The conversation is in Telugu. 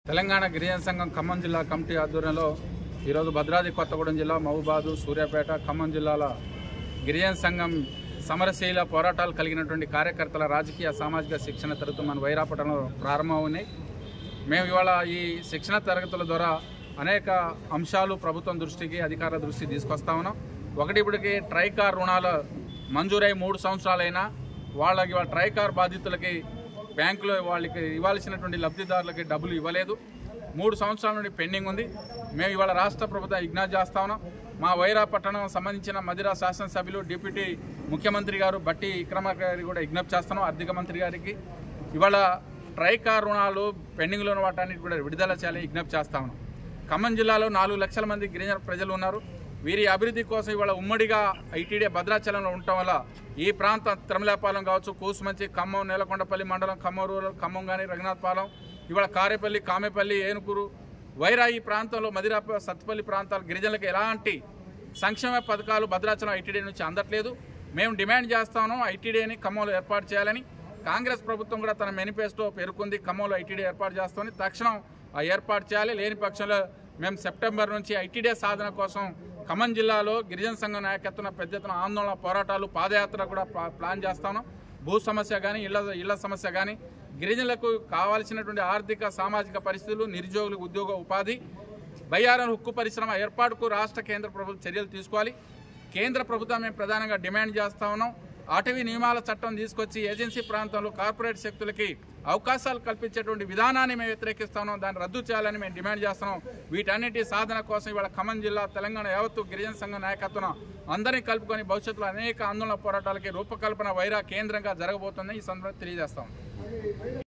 తెలంగాణ గిరిజన సంఘం ఖమ్మం జిల్లా కమిటీ ఆధ్వర్యంలో ఈరోజు భద్రాద్రి కొత్తగూడెం జిల్లా మహబూబాద్ సూర్యాపేట ఖమ్మం జిల్లాల గిరిజన సంఘం సమరశీల పోరాటాలు కలిగినటువంటి కార్యకర్తల రాజకీయ సామాజిక శిక్షణ తరగతులు మన వైరాపటంలో ప్రారంభమవున్నాయి. మేము ఇవాళ ఈ శిక్షణ తరగతుల ద్వారా అనేక అంశాలు ప్రభుత్వం దృష్టికి అధికారుల దృష్టికి తీసుకొస్తా ఉన్నాం. ఒకటి ఇప్పటికి ట్రైకార్ రుణాలు మంజూరై 3 సంవత్సరాలైనా వాళ్ళకి వాళ్ళ ట్రైకార్ బాధితులకి బ్యాంకులో వాళ్ళకి ఇవ్వాల్సినటువంటి లబ్ధిదారులకి డబ్బులు ఇవ్వలేదు. 3 సంవత్సరాల నుండి పెండింగ్ ఉంది. మేము ఇవాళ రాష్ట్ర ప్రభుత్వం విజ్ఞప్తి చేస్తా ఉన్నాం. మా వైరాపట్టణం సంబంధించిన మదిరా శాసనసభ్యులు డిప్యూటీ ముఖ్యమంత్రి గారు బట్టి విక్రమార్క గారికి కూడా విజ్ఞప్తి చేస్తున్నాం. ఆర్థిక మంత్రి గారికి ఇవాళ ట్రైకార్ రుణాలు పెండింగ్లో ఉన్న వాటన్నిటి కూడా విడుదల చేయాలని విజ్ఞప్తి చేస్తా ఉన్నాం. ఖమ్మం జిల్లాలో 4 లక్షల మంది గిరిజన ప్రజలు ఉన్నారు. వీరి అభివృద్ధి కోసం ఇవాళ ఉమ్మడిగా ఐటీడీ భద్రాచలంలో ఉండటం వల్ల ఈ ప్రాంత తిరుమలాపాలెం కావచ్చు, కూసుమంచి, ఖమ్మం, నేలకొండపల్లి మండలం, ఖమ్మం రూరల్, ఖమ్మం కానీ రఘునాథపాలెం, ఇవాళ కారేపల్లి, కామేపల్లి, ఏనుకూరు, వైరా ఈ ప్రాంతంలో మదిరా సత్తుపల్లి ప్రాంతాల గిరిజనులకు ఎలాంటి సంక్షేమ పథకాలు భద్రాచలం ఐటీడీ నుంచి అందట్లేదు. మేము డిమాండ్ చేస్తాను ఐటీడీని ఖమ్మంలో ఏర్పాటు చేయాలని. కాంగ్రెస్ ప్రభుత్వం కూడా తన మేనిఫెస్టో పేర్కొంది ఖమ్మంలో ఐటీడీ ఏర్పాటు చేస్తామని. తక్షణం ఏర్పాటు చేయాలి. లేని పక్షంలో మేము సెప్టెంబర్ నుంచి ఐటీడీ సాధన కోసం ఖమ్మం జిల్లాలో గిరిజన సంఘం నాయకత్వం పెద్ద ఎత్తున ఆందోళన, పోరాటాలు, పాదయాత్ర కూడా ప్లాన్ చేస్తాను. భూ సమస్య కానీ, ఇళ్ల సమస్య కానీ, గిరిజనులకు కావాల్సినటువంటి ఆర్థిక సామాజిక పరిస్థితులు, నిరుద్యోగులకు ఉద్యోగ ఉపాధి, బయ్యారం ఉక్కు పరిశ్రమ ఏర్పాటుకు రాష్ట్ర కేంద్ర ప్రభుత్వం చర్యలు తీసుకోవాలి. కేంద్ర ప్రభుత్వం మేము ప్రధానంగా డిమాండ్ చేస్తా ఉన్నాం. అటవీ నియమాల చట్టం తీసుకొచ్చి ఏజెన్సీ ప్రాంతంలో కార్పొరేట్ శక్తులకి అవకాశాలు కల్పించేటువంటి విధానాన్ని మేము వ్యతిరేకిస్తున్నాం. దాన్ని రద్దు చేయాలని మేము డిమాండ్ చేస్తున్నాం. వీటన్నిటి సాధన కోసం ఇవాళ ఖమ్మం జిల్లా, తెలంగాణ యావత్తు గిరిజన సంఘం నాయకత్వం అందరినీ కలుపుకొని భవిష్యత్తులో అనేక ఆందోళన పోరాటాలకి రూపకల్పన వైరా కేంద్రంగా జరగబోతుందని ఈ సందర్భంగా తెలియజేస్తాం.